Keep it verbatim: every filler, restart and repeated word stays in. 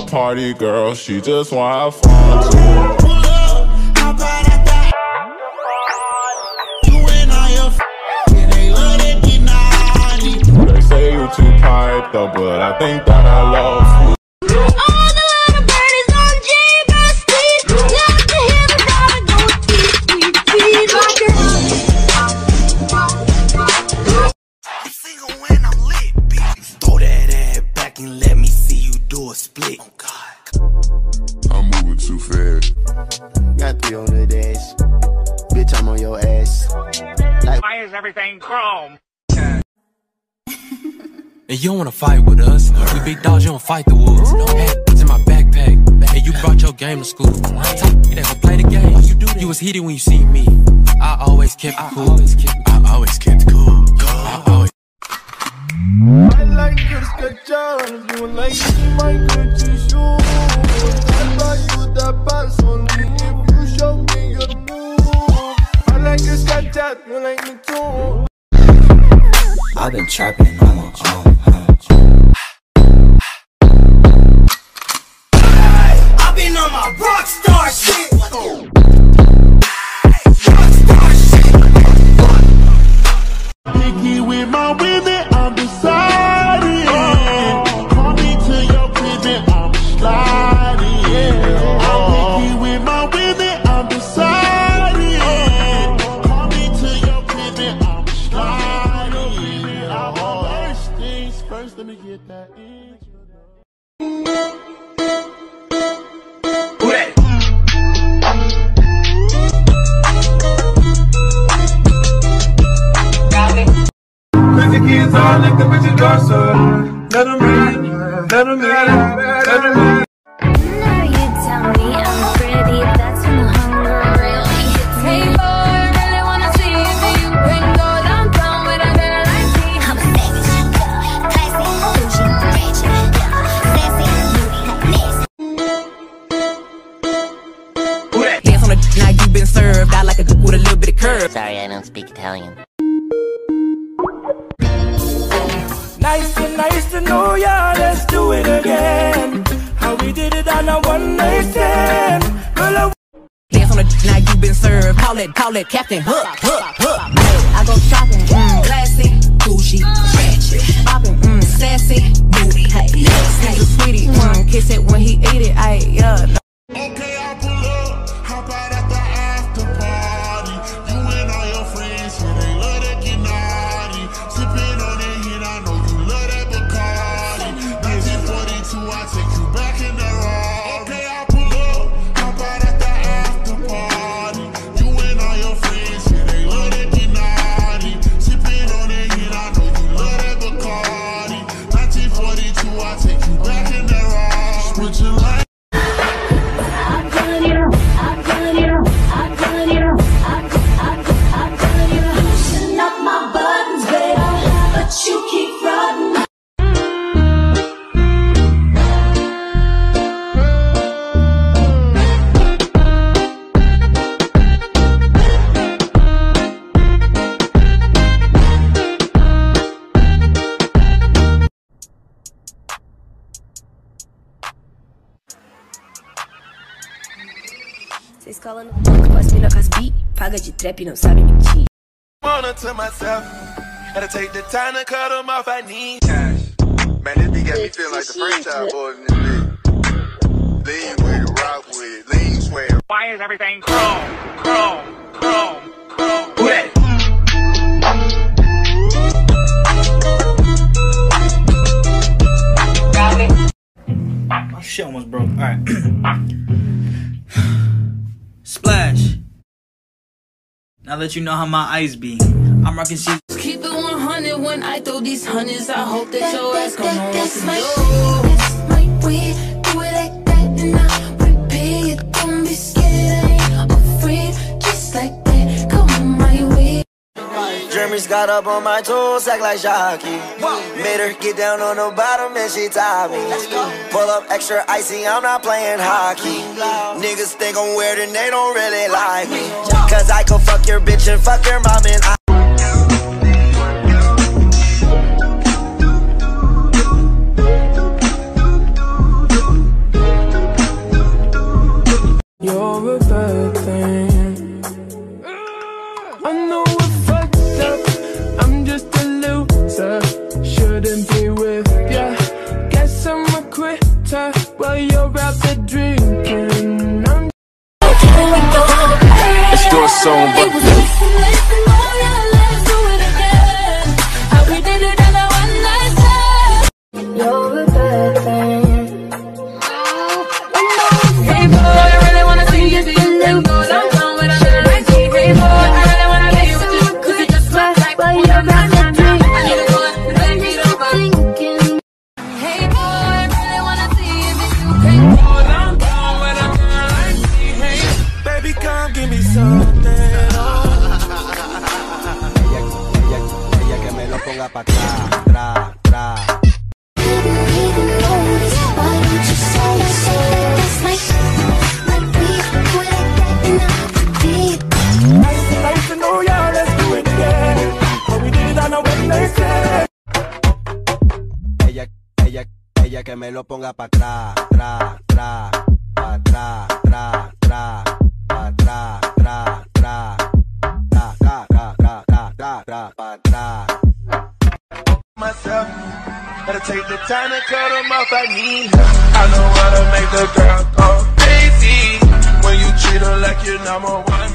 a party girl, she just wanna have fun too. They say you too piped up, but I think that I love you. Split. Oh God, I'm moving too fast. Got three on the dash. Bitch, I'm on your ass. Like, why is everything chrome? And you don't wanna fight with us. We big dogs, you don't fight the wolves. No hats in my backpack. And you brought your game to school. You never play the game. You do. You was heated when you see me. I always kept it cool. I always kept it cool. I always. I like your sketches, you like my good shoes. I buy you the pass only if you show me your move. I like your sketches, you like me too. I've been trapping on my own. I've been on my rockstar shit. Picky with my women, I'm deciding. Call me to your crib and I'm sliding. I'm picky with my women, I'm deciding. Call me to your crib and I'm sliding. First things first, let me get that in. Who that? Kids all like the bitches gossip. Let them in, let them in, let them in. You know you tell me I'm pretty, that's when the hunger really hits me. Hey boy, I really wanna see if you can go downtown with a girl like me. I'm a savage, classy, bougie, ratchet, sassy, moody, Dance on the now you been served. I like a duke with a little bit of curve. Sorry, I don't speak Italian. Nice to nice to know ya, let's do it again. How we did it on a one night stand. Girl, I Dance on the now you been served. Call it, call it Captain Hook, Hook, Hook. Hey, I go shopping, mm, classy, bougie, ratchet, popping, mm, sassy, moody, hey, nasty, sweetie, mm, kiss it when he ate it, I yeah. No. okay, I'll pull up. Hop out at the after party. You and all your friends, yeah, they love that get naughty. Sipping on that hit, I know you love that Bacardi. nineteen forty-two, I take you back in the raw. Okay, I'll pull up. Hop out at the after party. You and all your friends, yeah, they love that get naughty. Sipping on that hit, I know you love that Bacardi. nineteen forty-two, I take you back in the raw. Switching like you keep riding. Vocês colam no banco com as minocas bi, paga de trap e não sabe mentir. to myself. Gotta take the time to cut them off, I need cash. Man, this beat got me feeling like the franchise boys in this bitch. Lean with it, rock with it, lean, swear. Why is everything chrome, chrome, chrome, chrome? Who that? My shit almost broke. Alright. Splash. Now let you know how my eyes be. I'm rocking shit. Keep it one hundred when I throw these hundreds. I hope that your ass gon' know That's what my, to do. that's my way. Do it like that and I repeat it. Don't be scared, I ain't afraid. Just like that, come on my way. Jeremy's got up on my toes, act like Shocky. Made her get down on the bottom and she tied me. Pull up extra icy, I'm not playing hockey. Niggas think I'm weird and they don't really like me. Cause I can fuck your bitch and fuck your mom and I You're a bad thing. I know we're fucked up. I'm just a loser. Shouldn't be with ya. Guess I'm a quitter while you're out there drinking. I'm Let's do a song, but You're a bad thing. Hey boy, I really wanna see you do your thing. Go downtown with a girl like me. Hey boy, I really wanna be with you. Cause you just look like While you're you're not out there I need to go and let me know. thinking. Hey boy, I really wanna see you do your thing. Go downtown with a girl like me. Hey baby, come give me something. Ella, ella, ella que me lo ponga pa' atrás, atrás, atrás. Ella, ella, ella que me lo ponga pa' atrás, atrás, atrás, pa' atrás, atrás, atrás, pa' atrás, atrás, atrás, tra, tra, tra, tra, tra, tra, tra, pa' atrás. Myself, gotta take the time to cut them off. I need help. I know how to make the girl go crazy when you treat her like you're number one.